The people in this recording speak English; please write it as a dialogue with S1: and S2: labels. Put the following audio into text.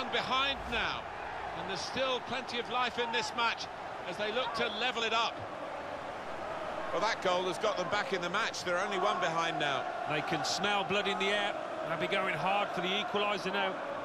S1: one behind now, and there's still plenty of life in this match as they look to level it up.
S2: Well, that goal has got them back in the match. They're only one behind now.
S3: They can smell blood in the air. They'll be going hard for the equaliser now.